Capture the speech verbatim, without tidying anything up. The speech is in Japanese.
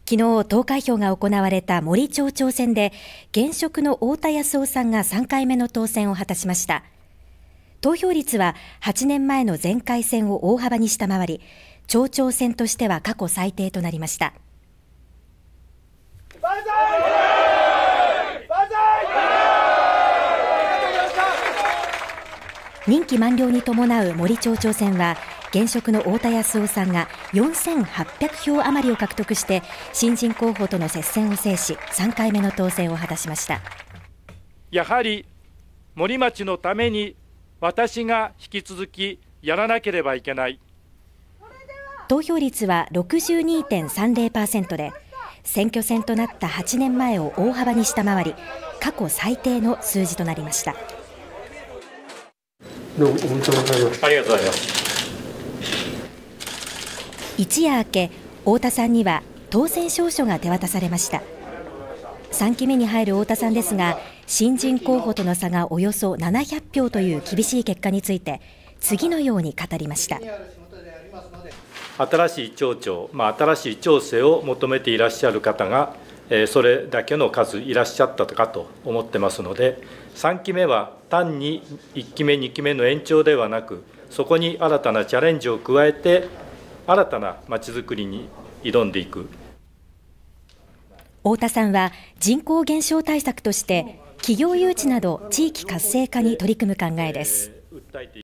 昨日投開票が行われた森町長選で現職の太田康夫さんがさんかいめの当選を果たしました。投票率ははちねんまえの前回選を大幅に下回り、町長選としては過去最低となりました。任期満了に伴う森町長選は現職の太田康夫さんがよんせんはっぴゃくひょう余りを獲得して新人候補との接戦を制しさんかいめの当選を果たしました。 やはり森町のために私が引き続きやらなければいけない。 投票率は ろくじゅうにてんさんぜろパーセント で選挙戦となったはちねんまえを大幅に下回り過去最低の数字となりました。 どうも本当にありがとうございます。 一夜明け、太田さんには当選証書が手渡されました。さんきめに入る太田さんですが、新人候補との差がおよそななひゃくひょうという厳しい結果について次のように語りました。 新しい町長、まあ、新しい町政を求めていらっしゃる方が、えー、それだけの数いらっしゃったかと思ってますので、さんきめは単にいっきめにきめの延長ではなく、そこに新たなチャレンジを加えて新たなまちづくりに挑んでいく。 太田さんは人口減少対策として企業誘致など地域活性化に取り組む考えです。